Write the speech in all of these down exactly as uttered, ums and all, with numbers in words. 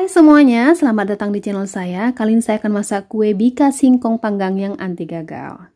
Hai semuanya, selamat datang di channel saya. Kali ini saya akan masak kue bika singkong panggang yang anti gagal.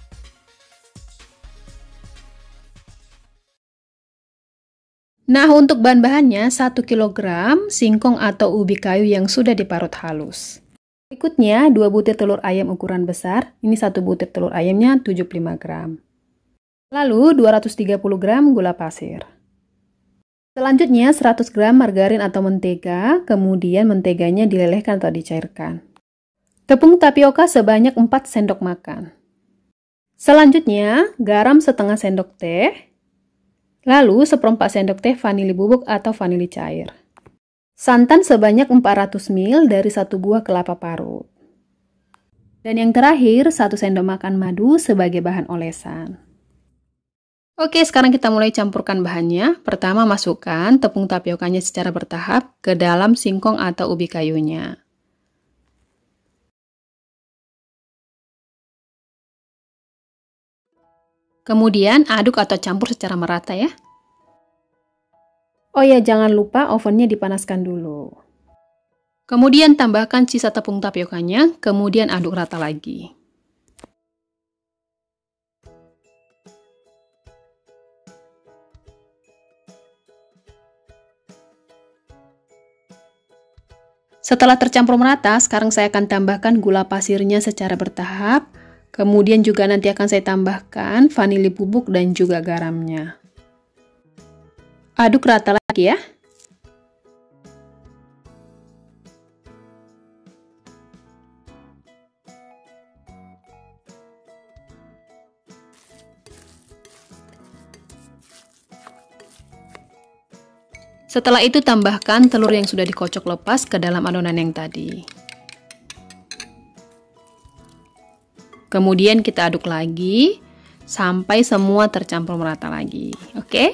Nah, untuk bahan-bahannya satu kilogram singkong atau ubi kayu yang sudah diparut halus. Berikutnya dua butir telur ayam ukuran besar. Ini satu butir telur ayamnya tujuh puluh lima gram. Lalu dua ratus tiga puluh gram gula pasir. Selanjutnya seratus gram margarin atau mentega, kemudian menteganya dilelehkan atau dicairkan. Tepung tapioka sebanyak empat sendok makan. Selanjutnya garam setengah sendok teh, lalu seperempat sendok teh vanili bubuk atau vanili cair. Santan sebanyak empat ratus mililiter dari satu buah kelapa parut. Dan yang terakhir satu sendok makan madu sebagai bahan olesan. Oke, sekarang kita mulai campurkan bahannya. Pertama, masukkan tepung tapiokanya secara bertahap ke dalam singkong atau ubi kayunya. Kemudian, aduk atau campur secara merata ya. Oh ya, jangan lupa ovennya dipanaskan dulu. Kemudian, tambahkan sisa tepung tapiokanya, kemudian aduk rata lagi. Setelah tercampur merata, sekarang saya akan tambahkan gula pasirnya secara bertahap. Kemudian juga nanti akan saya tambahkan vanili bubuk dan juga garamnya. Aduk rata lagi ya. Setelah itu tambahkan telur yang sudah dikocok lepas ke dalam adonan yang tadi. Kemudian kita aduk lagi sampai semua tercampur merata lagi. Oke?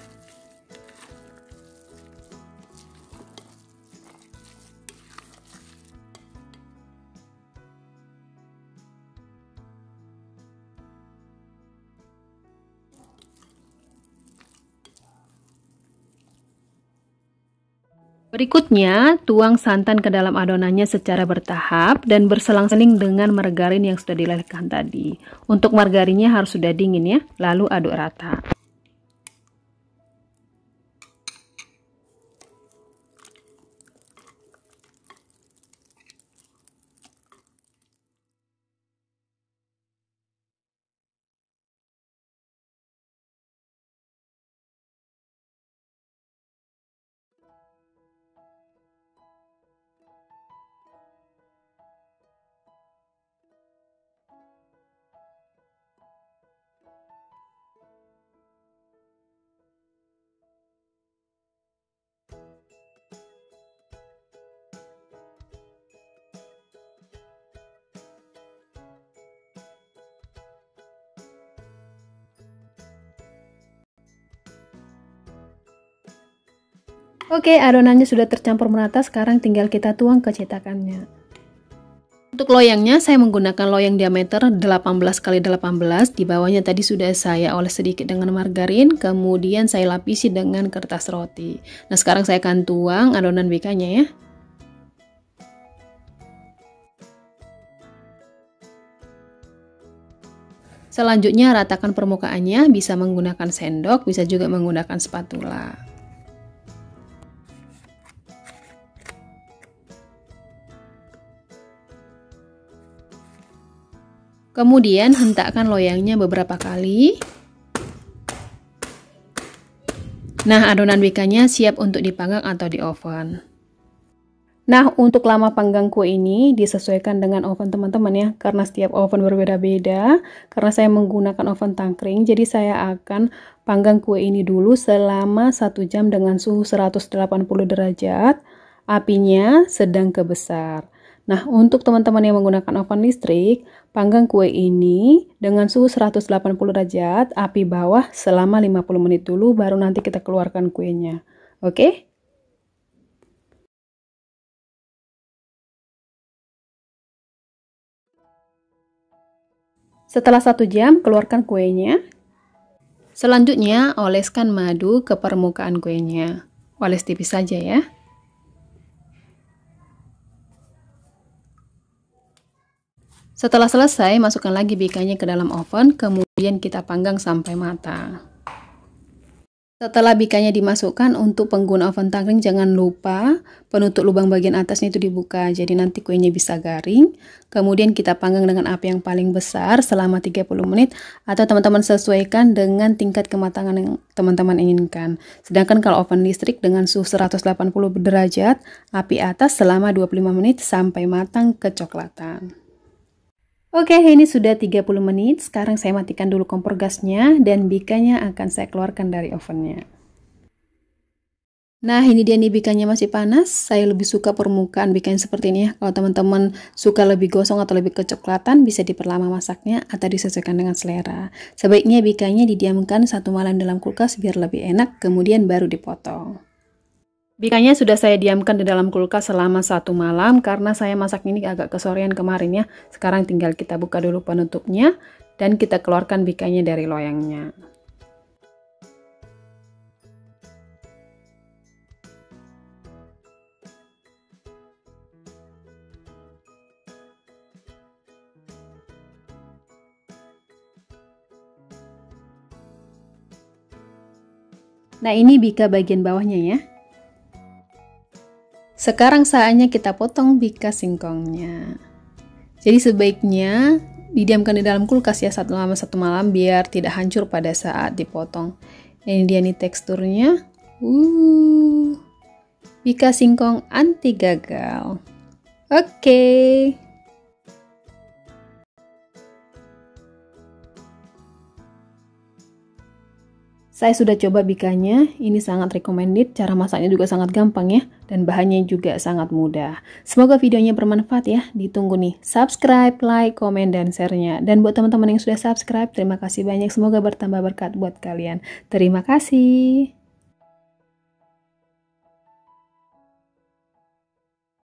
Berikutnya, tuang santan ke dalam adonannya secara bertahap dan berselang-seling dengan margarin yang sudah dilelehkan tadi. Untuk margarinnya harus sudah dingin ya, lalu aduk rata. Oke, adonannya sudah tercampur merata, sekarang tinggal kita tuang ke cetakannya. Untuk loyangnya, saya menggunakan loyang diameter delapan belas kali delapan belas. Di bawahnya tadi sudah saya oles sedikit dengan margarin, kemudian saya lapisi dengan kertas roti. Nah, sekarang saya akan tuang adonan bikanya ya. Selanjutnya, ratakan permukaannya, bisa menggunakan sendok, bisa juga menggunakan spatula. Kemudian hentakkan loyangnya beberapa kali. Nah, adonan bikanya siap untuk dipanggang atau di oven. Nah, untuk lama panggang kue ini disesuaikan dengan oven teman-teman ya, karena setiap oven berbeda-beda. Karena saya menggunakan oven tangkring, jadi saya akan panggang kue ini dulu selama satu jam dengan suhu seratus delapan puluh derajat, apinya sedang ke besar. Nah, untuk teman-teman yang menggunakan oven listrik, panggang kue ini dengan suhu seratus delapan puluh derajat, api bawah selama lima puluh menit dulu, baru nanti kita keluarkan kuenya. Oke? Setelah satu jam, keluarkan kuenya. Selanjutnya, oleskan madu ke permukaan kuenya. Oles tipis saja ya. Setelah selesai, masukkan lagi bikanya ke dalam oven, kemudian kita panggang sampai matang. Setelah bikanya dimasukkan, untuk pengguna oven tangkring jangan lupa penutup lubang bagian atasnya itu dibuka, jadi nanti kuenya bisa garing. Kemudian kita panggang dengan api yang paling besar selama tiga puluh menit, atau teman-teman sesuaikan dengan tingkat kematangan yang teman-teman inginkan. Sedangkan kalau oven listrik dengan suhu seratus delapan puluh derajat, api atas selama dua puluh lima menit sampai matang kecoklatan. Oke, ini sudah tiga puluh menit. Sekarang saya matikan dulu kompor gasnya dan bikanya akan saya keluarkan dari ovennya. Nah, ini dia nih bikanya masih panas. Saya lebih suka permukaan bikanya seperti ini ya. Kalau teman-teman suka lebih gosong atau lebih kecoklatan, bisa diperlama masaknya atau disesuaikan dengan selera. Sebaiknya bikanya didiamkan satu malam dalam kulkas biar lebih enak, kemudian baru dipotong. Bikanya sudah saya diamkan di dalam kulkas selama satu malam karena saya masak ini agak kesorean kemarin ya. Sekarang tinggal kita buka dulu penutupnya dan kita keluarkan bikanya dari loyangnya. Nah, ini bika bagian bawahnya ya. Sekarang saatnya kita potong bika singkongnya. Jadi sebaiknya didiamkan di dalam kulkas ya selama satu malam biar tidak hancur pada saat dipotong. Ini dia nih teksturnya. Uh, bika singkong anti gagal. Oke. Okay. Saya sudah coba bikanya, ini sangat recommended, cara masaknya juga sangat gampang ya, dan bahannya juga sangat mudah. Semoga videonya bermanfaat ya, ditunggu nih subscribe, like, komen, dan share-nya. Dan buat teman-teman yang sudah subscribe, terima kasih banyak, semoga bertambah berkat buat kalian. Terima kasih.